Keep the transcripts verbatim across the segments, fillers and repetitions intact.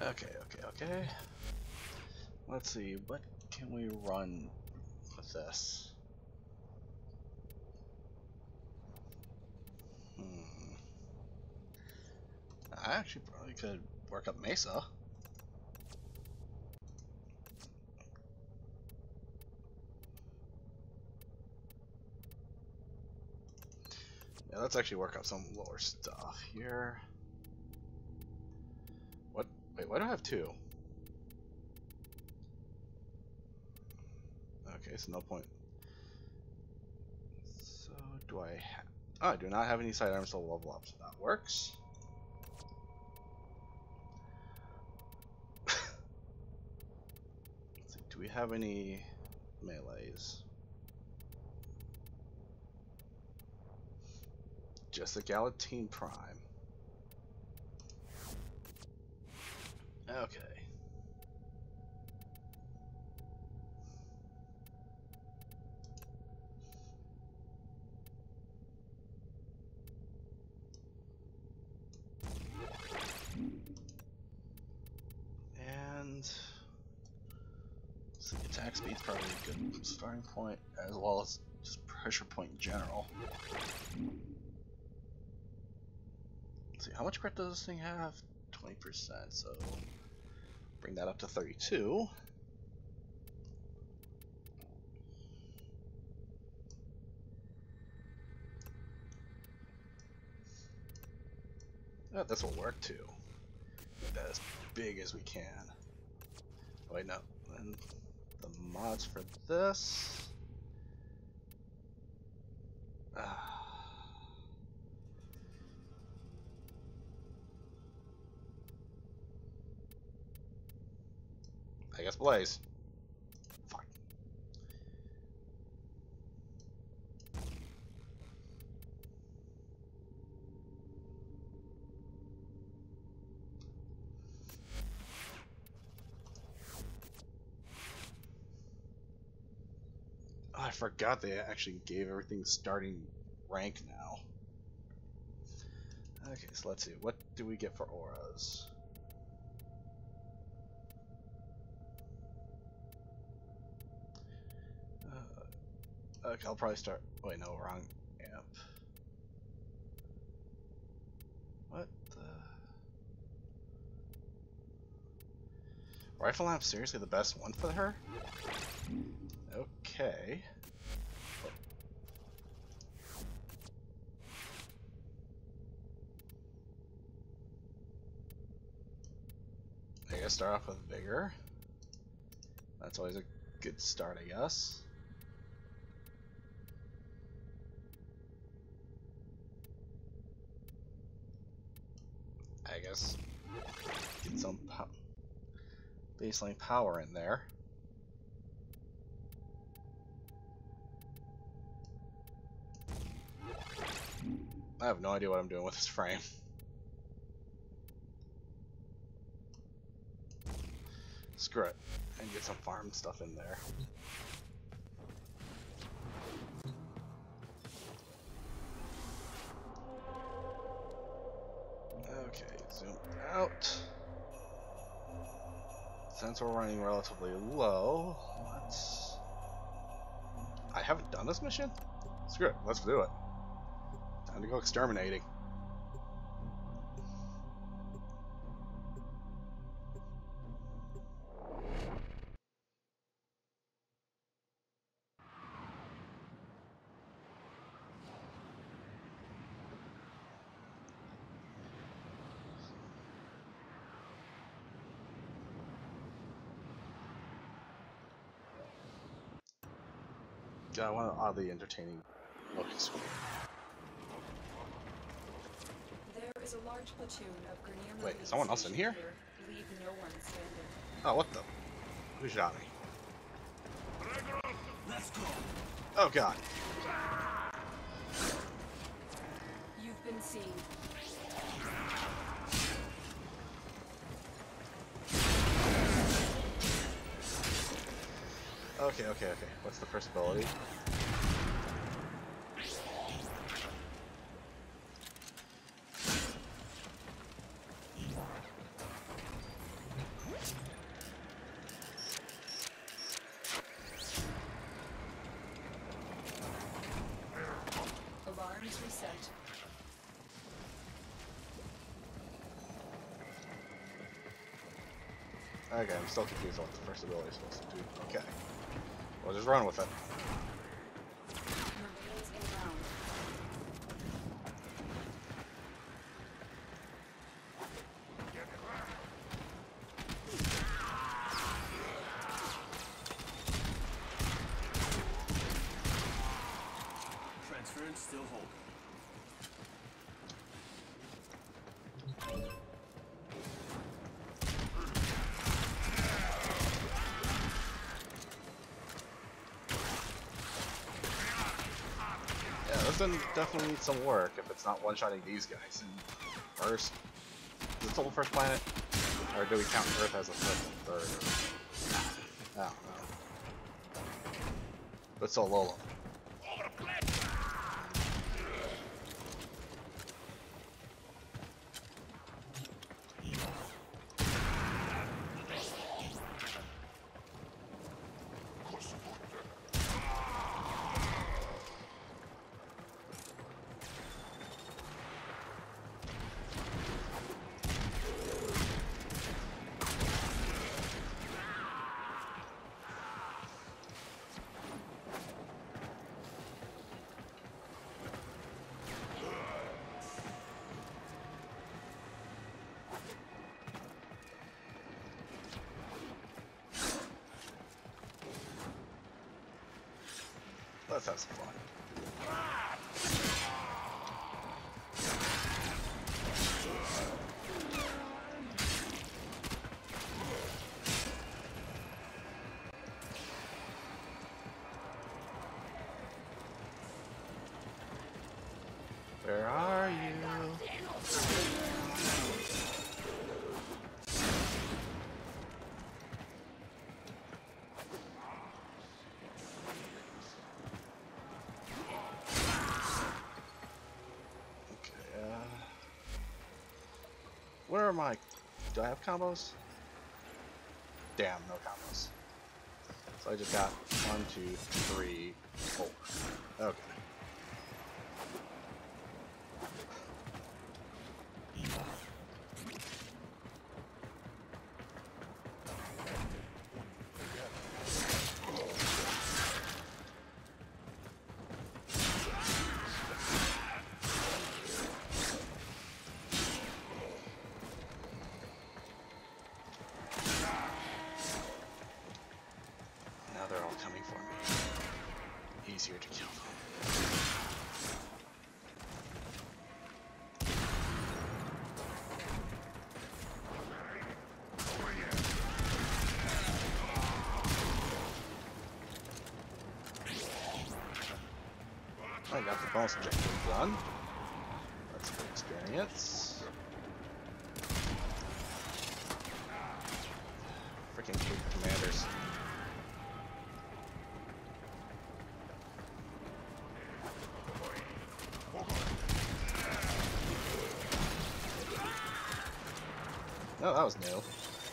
Okay, okay, okay. Let's see, what can we run with this? Hmm. I actually probably could work up Mesa. Yeah, let's actually work up some lower stuff here. What? Wait, why do I have two? Okay, so no point. So, do I have... Oh, I do not have any sidearms to level up, so that works. Let's see, do we have any melees? Just a Zealotjohn Prime. Okay. And so the attack speed's probably a good starting point, as well as just pressure point in general. Let's see, how much crit does this thing have? twenty percent, so bring that up to thirty-two. Oh, this will work too. Make that as big as we can. Oh, wait, no. And the mods for this. Ah. I guess Blaze. Fuck. Oh, I forgot they actually gave everything starting rank now. Okay, so let's see. What do we get for auras? Uh, okay, I'll probably start. Wait, no, wrong amp. What the? Rifle lamp, seriously the best one for her? Okay. I guess start off with vigor. That's always a good start, I guess. I guess get some po baseline power in there. I have no idea what I'm doing with this frame. Screw it, and get some farm stuff in there. Okay, zoom out. Since we're running relatively low, let's... I haven't done this mission? Screw it, let's do it. Time to go exterminating. God, what an oddly entertaining looking screen. There is a large platoon of Grenier. Wait, is someone else in here? here? Leave no one standing. Oh, what the? Who shot me? Let's go. Oh god. You've been seen. Okay, okay, okay. What's the first ability? Settings reset. Okay, I'm still confused on what the first ability is supposed to do. Okay. Well, just run with it. Marines inbound. Transference still holding. Yeah, this one definitely needs some work if it's not one-shotting these guys. And first, is this the whole first planet? Or do we count Earth as a second, third? I don't know. But still low level. Let's have some fun. Where are you? Where are my... Do I have combos? Damn, no combos. So I just got one, two, three, four. Okay. Coming for me. Easier to kill them. I got the bonus objective done. That's good experience. Freaking troop commanders. Oh, that was new.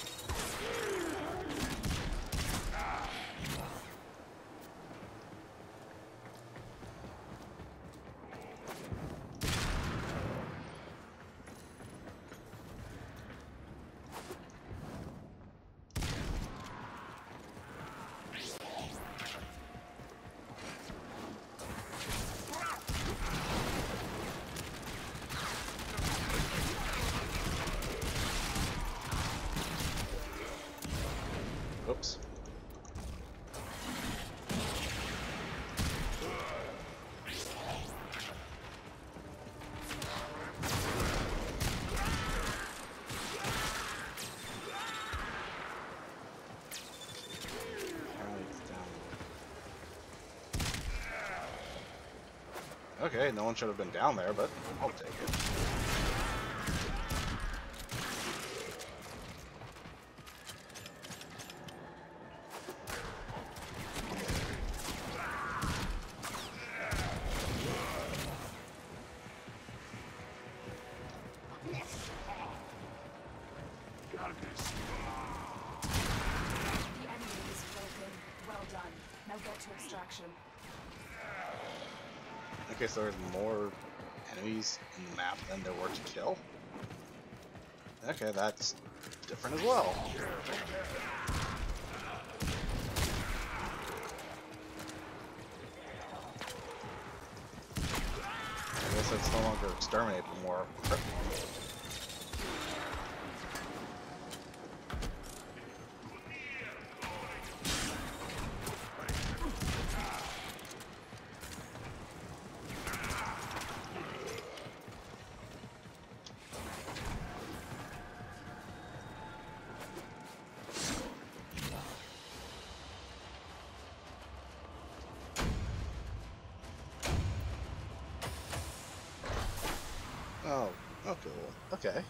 Oops. Okay, no one should have been down there, but I'll take it. case there was more enemies in the map than there were to kill. Okay, that's different as well. I guess it's no longer exterminate, but more cripple. Oh, oh cool. Okay.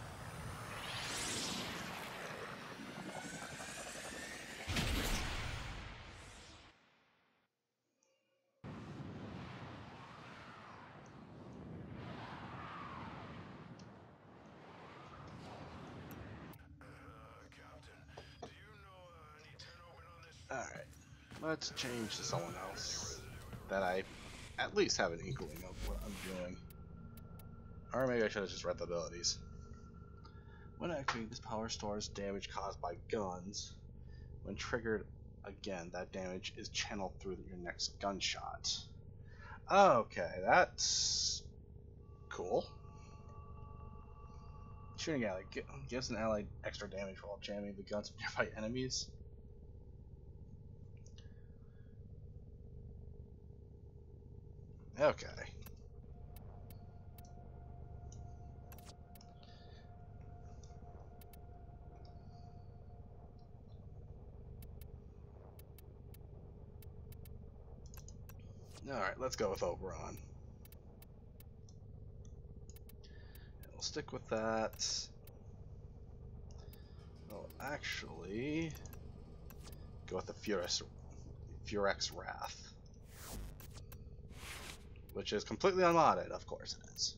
Alright, let's change to someone else that I at least have an inkling of what I'm doing. Or maybe I should have just read the abilities. When activating, this power stores damage caused by guns. When triggered again, that damage is channeled through your next gunshot. Okay, that's cool. Shooting ally gives an ally extra damage while jamming the guns of nearby enemies. Okay. Alright, let's go with Oberon. And we'll stick with that. We'll actually go with the Furex, Furex Wrath. Which is completely unmodded, of course it is.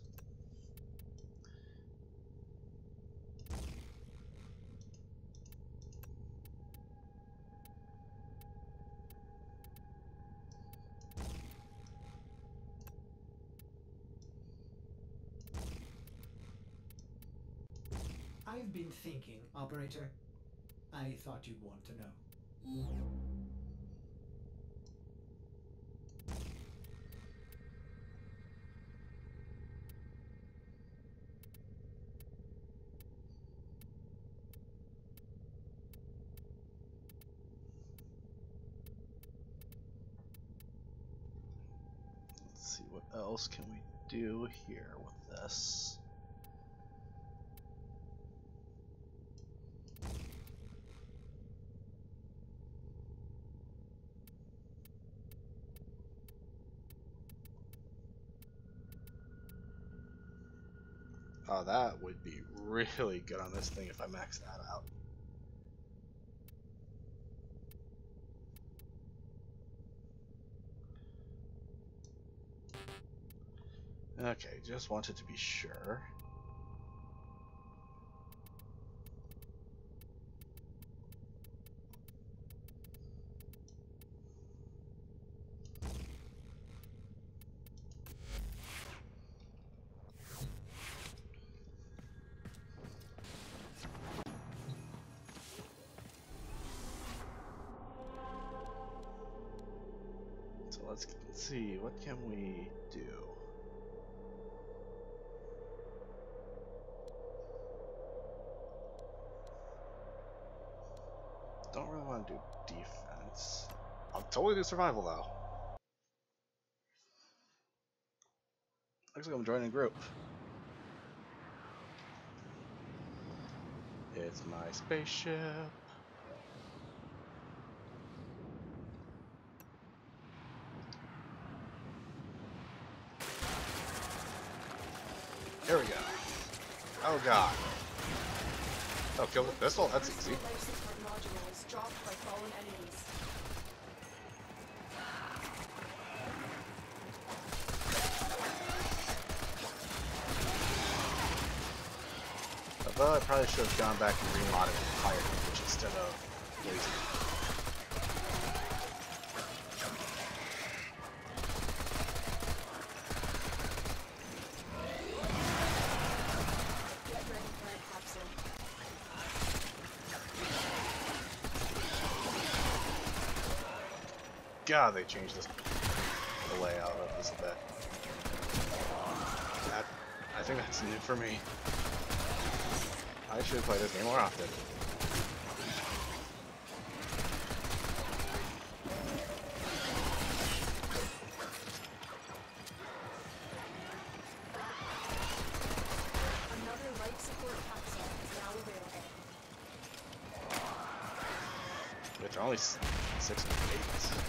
I've been thinking, Operator. I thought you'd want to know. Let's see, what else can we do here with this? Oh, that would be really good on this thing if I max that out. Okay, just wanted to be sure. So let's see, what can we do? Don't really want to do defense. I'll totally do survival though. Looks like I'm joining a group. It's my spaceship. Here we go. Oh god. Oh, kill the pistol? That's easy. Although I probably should have gone back and remodded the fire damage instead of laser. God, they changed this the layout of this a bit. That, I think that's new for me. I should play this game more often. Another life support capsule is now available. Which are only s- six and eight.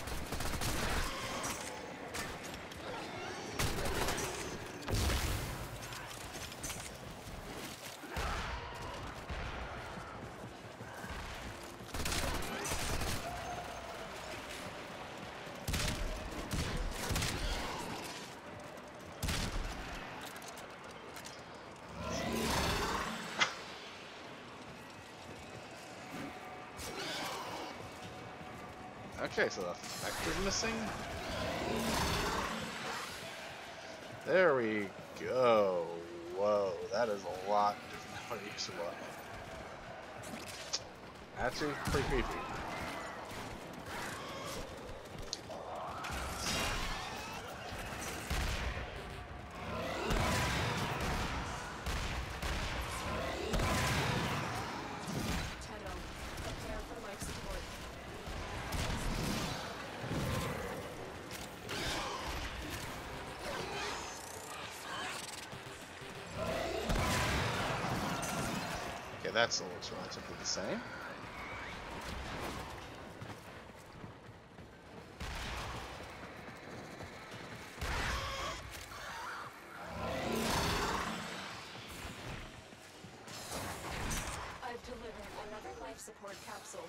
Okay, so the effect is missing. There we go. Whoa, that is a lot different than what it used to look. Actually, pretty creepy. Teto, prepare for life support. Okay, that still looks relatively the same. I've delivered another life support capsule.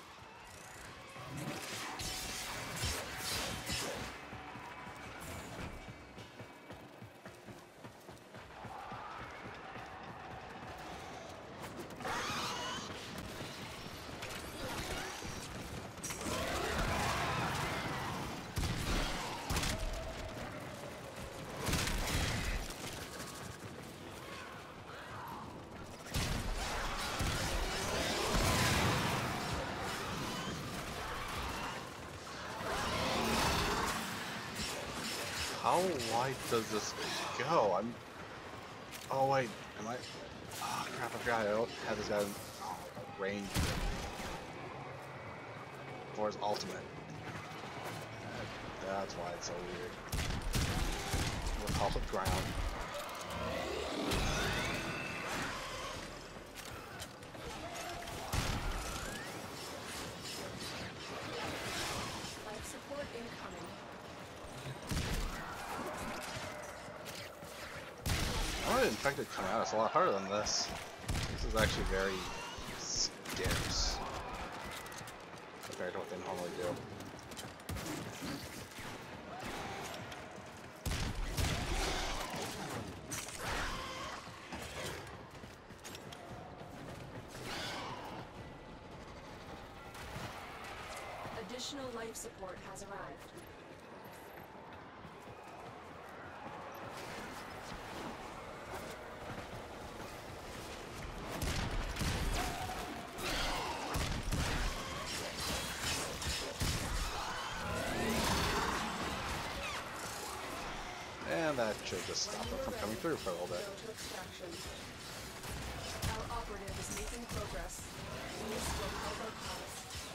How wide does this go? I'm. Oh wait, am I? Oh crap! I forgot. I don't have this guy in oh, range for his ultimate. That's why it's so weird. With all the ground. Life support incoming. I wanted infected come out. It's a lot harder than this. This is actually very scarce compared to what they normally do. Additional life support has arrived. And that should just stop them from coming through for a little bit. Go to extraction. Our operative is making progress. This will help our cause.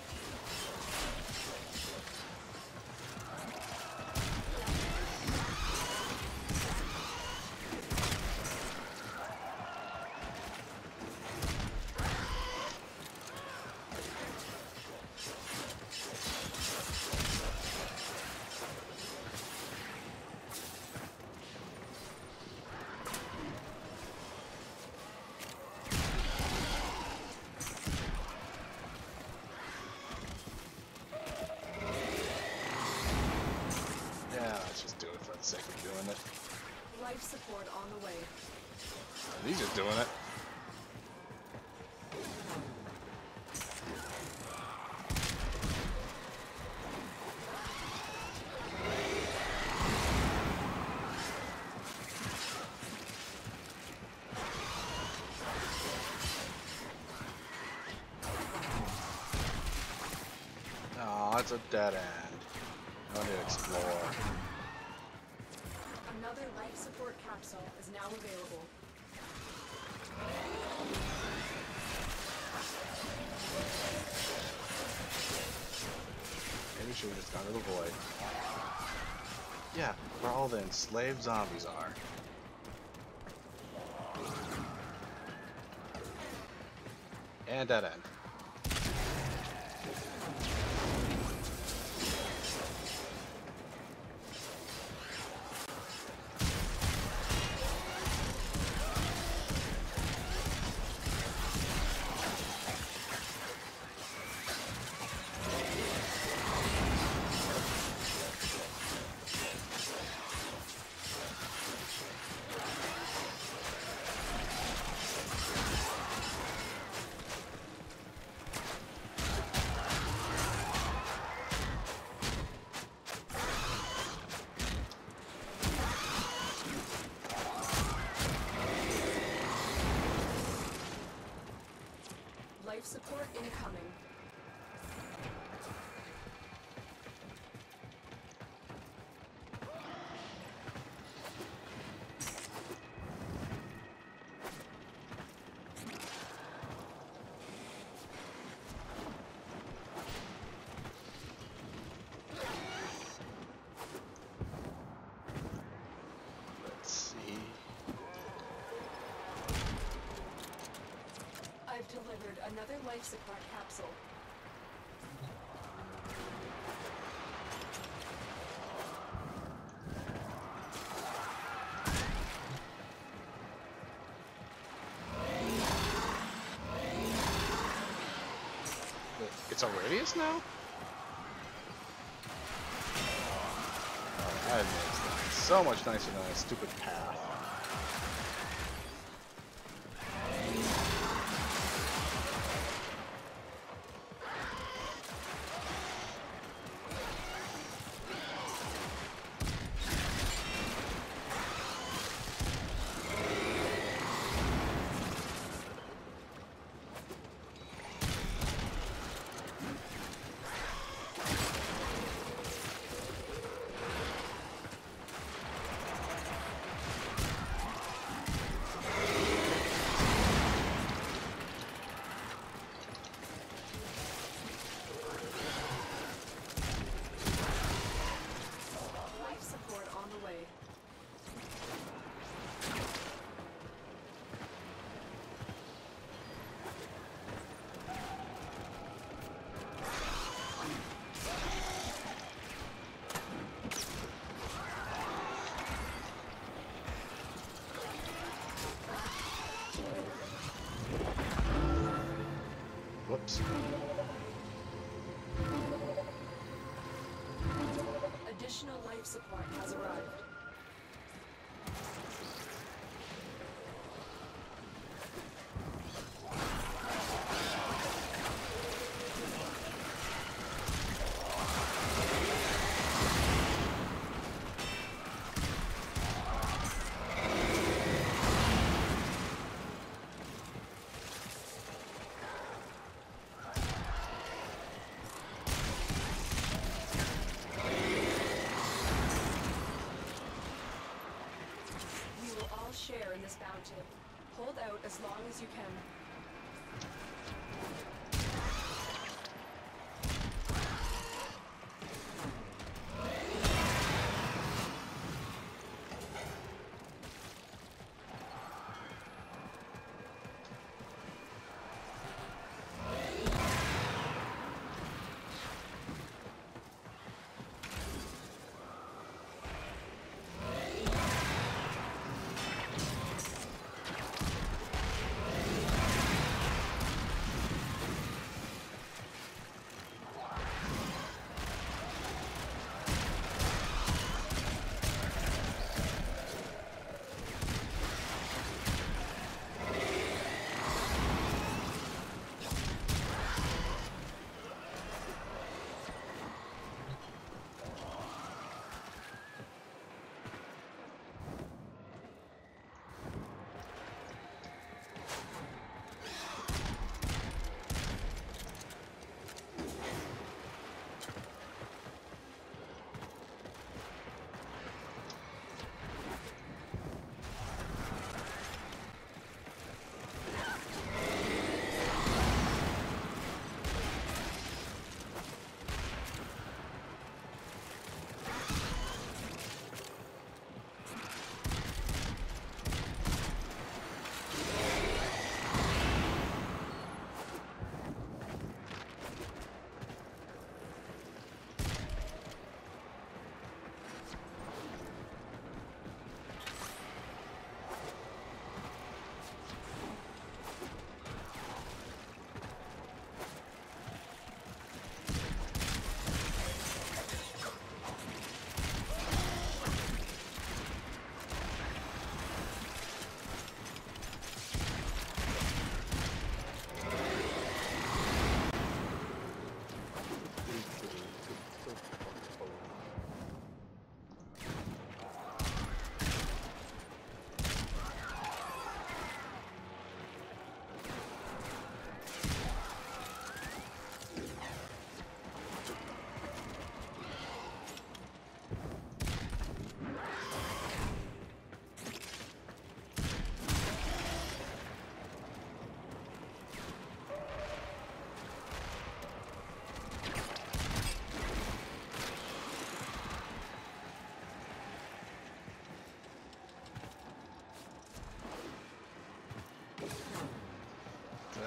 sake of doing it. Life support on the way. He's just doing it. Oh, it's a dead end. don't need to explore. Another life support capsule is now available. Maybe we should have just gone to the void. Yeah, where all the enslaved zombies are. And dead end. Life support incoming. Let's see. I've delivered another life support capsule. Wait, it's a radius now? Oh, that makes things so much nicer than a stupid path. Life support on the way. Whoops. Additional life support has arrived. We will all share in this bounty. Hold out as long as you can.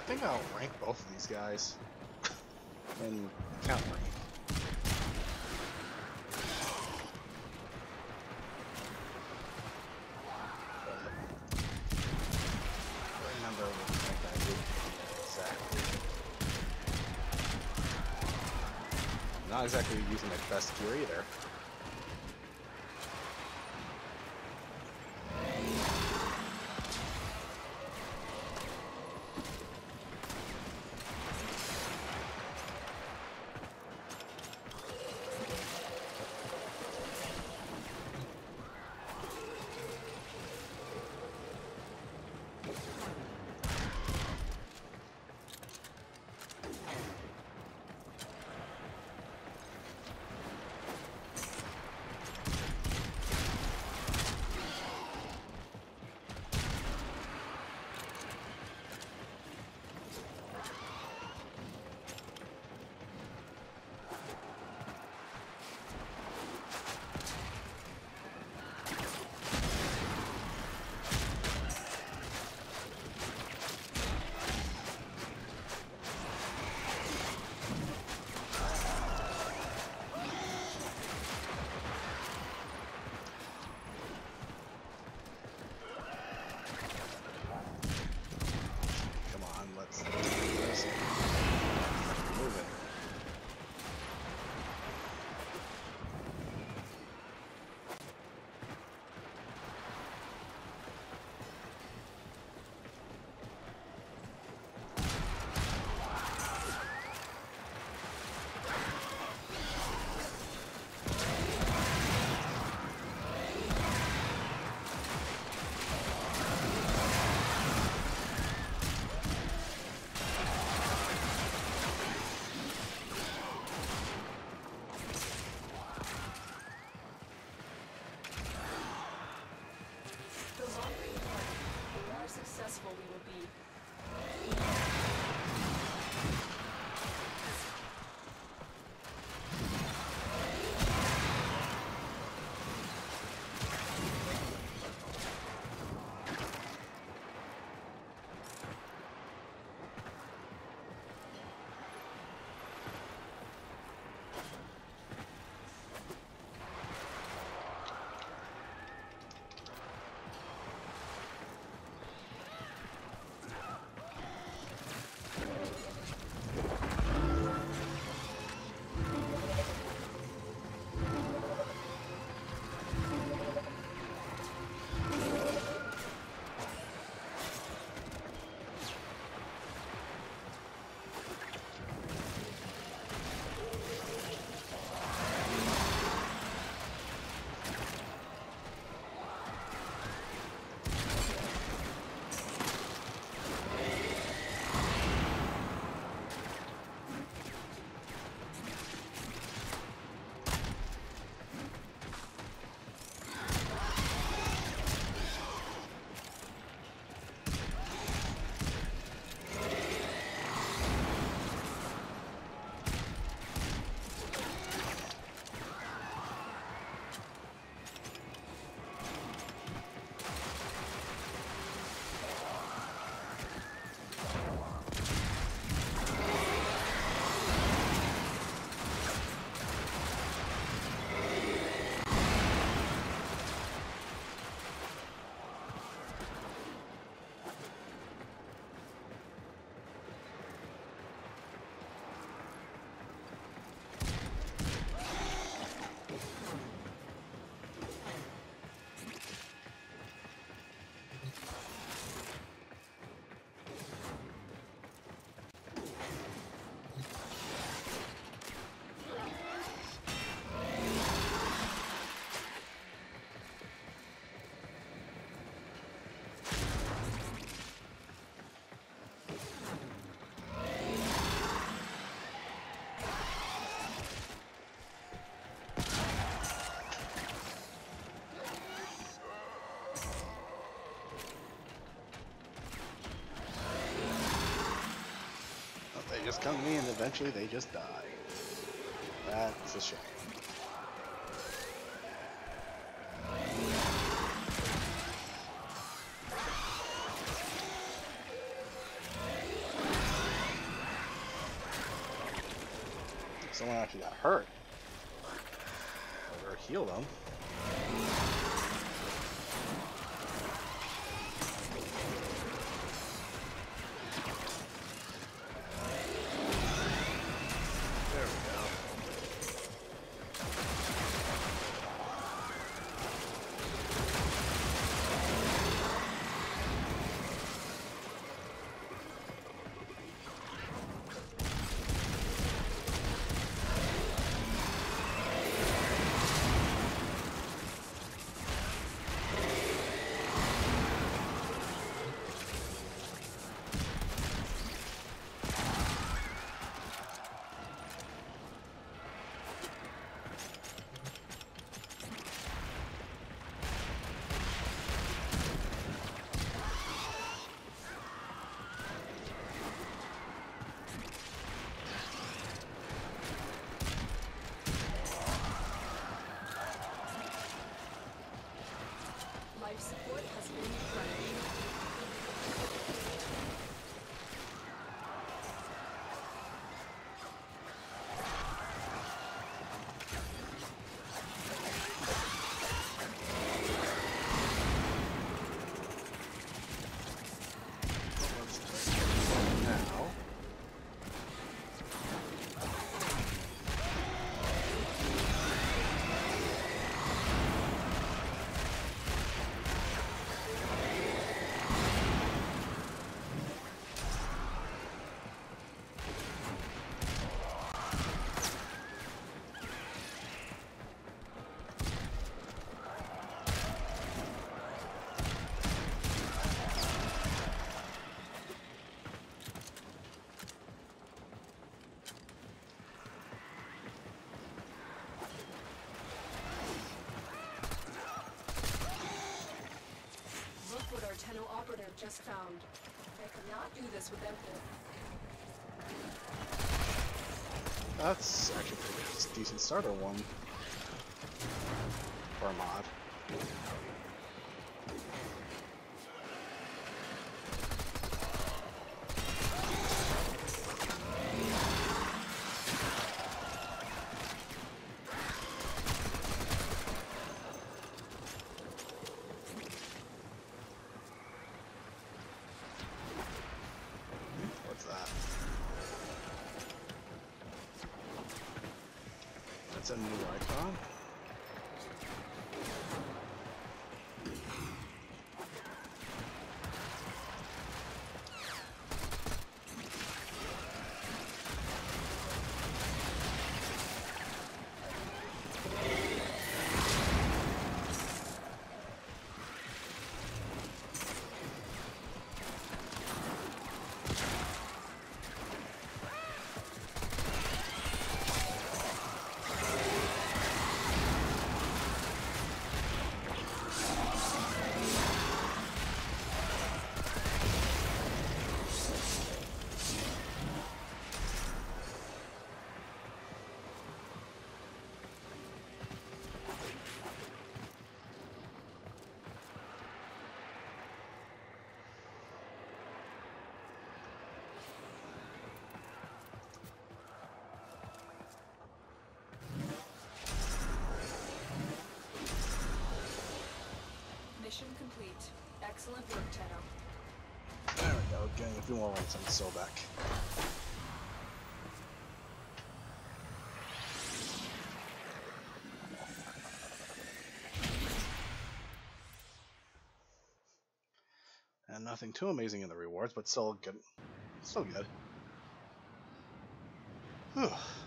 think I'll rank both of these guys and count rank. Remember what rank I did exactly. Not exactly using my best gear either. just come to me and eventually they just die. That's a shame. someone actually got hurt. Or heal them. There we go. Life support has been replenished. Now. Look what our Tenno operative just found. I could not do this with Emperor. That's actually pretty good. It's a decent starter one. For a mod. What's that? That's a new icon. Mission complete. Excellent work, Tenno. There we go. Getting a few more ranks on the Sobek. And nothing too amazing in the rewards, but still good. Still good. Whew.